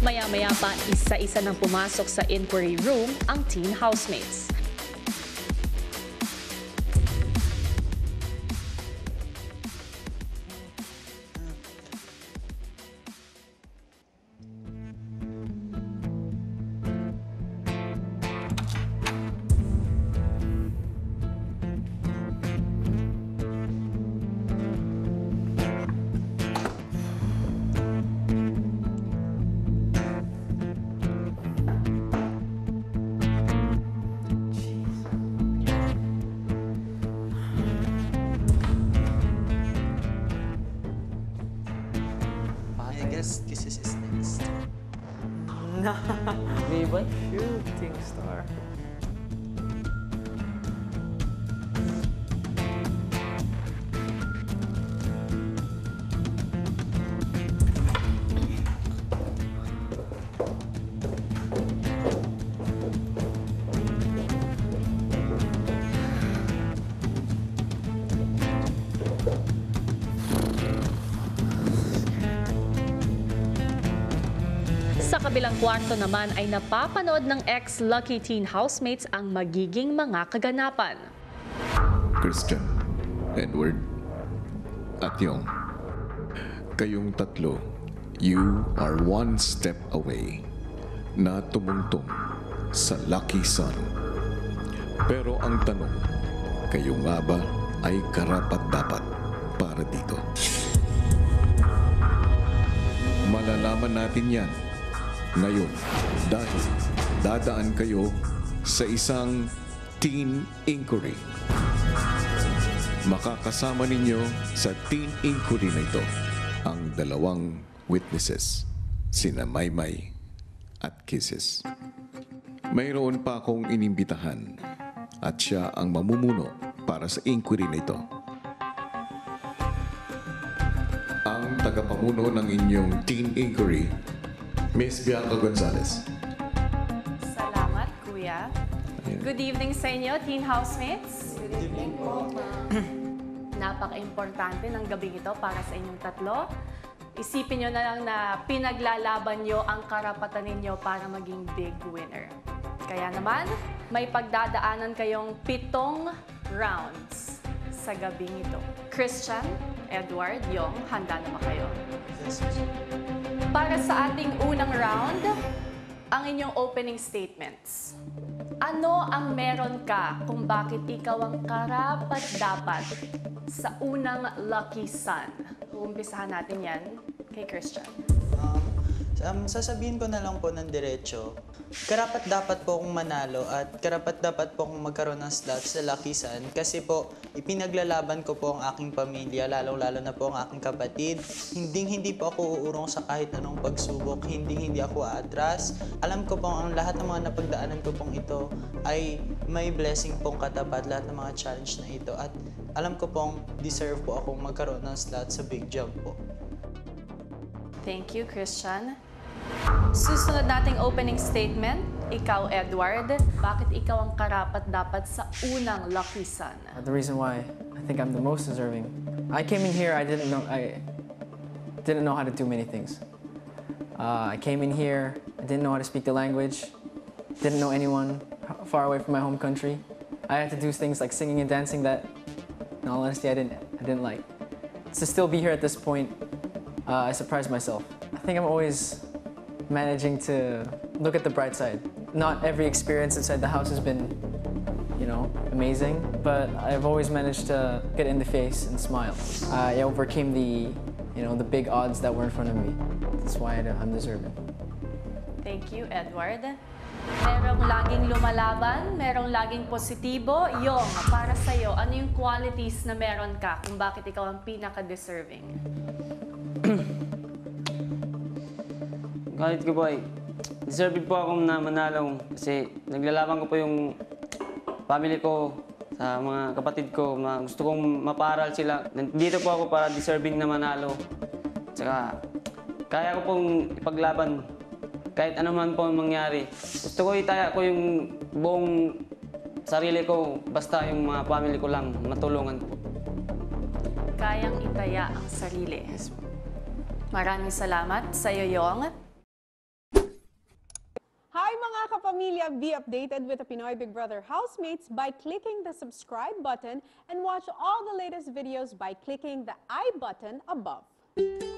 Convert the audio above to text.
Maya-maya pa, isa-isa nang pumasok sa inquiry room ang teen housemates. Kisses is next. No. Viva Shooting Star. Sa kabilang kwarto naman ay napapanood ng ex-Lucky Teen housemates ang magiging mga kaganapan. Christian, Edward, at Yong, kayong tatlo, you are one step away na tumungtong sa Lucky Sun. Pero ang tanong, kayo nga ba ay karapat-dapat para dito? Malalaman natin yan ngayon dahil dadaan kayo sa isang teen inquiry. Makakasama ninyo sa teen inquiry na ito ang dalawang witnesses, sina Maymay at Kisses. Mayroon pa akong inimbitahan at siya ang mamumuno para sa inquiry na ito. Ang tagapamuno ng inyong teen inquiry, Miss Bianca Gonzalez. Salamat, Kuya. Good evening sa inyo, teen housemates. Good evening po, Napaka-importante ng gabing ito para sa inyong tatlo. Isipin nyo na lang na pinaglalaban nyo ang karapatan ninyo para maging big winner. Kaya naman, may pagdadaanan kayong 7 rounds sa gabing ito. Christian, Edward, Yong, handa na ba kayo? Para sa ating unang round, ang inyong opening statements. Ano ang meron ka kung bakit ikaw ang karapat-dapat sa unang Lucky Sun? Uumpisahan natin yan kay Christian. Sasabihin ko na lang po ng diretso, karapat-dapat po akong manalo at karapat-dapat po akong magkaroon ng slot sa Lucky Sun kasi po ipinaglalaban ko po ang aking pamilya, lalong-lalo na po ang aking kapatid. Hindi po ako uurong sa kahit anong pagsubok, hindi ako aatras. Alam ko po ang lahat ng mga napagdaanan ko pong ito ay may blessing pong katapat lahat ng mga challenge na ito at alam ko pong deserve po akong magkaroon ng slot sa Big Jump po. Thank you, Christian. Susunod nating opening statement, ikaw, Edward. Bakit ikaw ang karapat-dapat sa unang Lucky Sun? The reason why I think I'm the most deserving. I came in here, I didn't know how to do many things. I came in here, I didn't know how to speak the language, didn't know anyone far away from my home country. I had to do things like singing and dancing that, in all honesty, I didn't like. To still be here at this point, I surprised myself. I think I'm always managing to look at the bright side. Not every experience inside the house has been, amazing, but I've always managed to get in the face and smile. I overcame the big odds that were in front of me. That's why I'm deserving. Thank you, Edward. Merong laging lumalaban, merong laging positibo. Yong, para sa'yo, ano yung qualities na meron ka kung bakit ikaw ang pinaka-deserving? Kahit ko po ay deserve po akong na manalo kasi naglalaban ko po yung family ko sa mga kapatid ko. Gusto kong maparal sila. Dito po ako para deserving na manalo. Tsaka kaya ko pong ipaglaban kahit ano man po mangyari. Gusto ko itaya ko yung buong sarili ko basta yung mga family ko lang matulungan ko. Kayang itaya ang sarili. Maraming salamat sa iyo, Yong. mga kapamilya, be updated with the Pinoy Big Brother housemates by clicking the subscribe button and watch all the latest videos by clicking the I button above.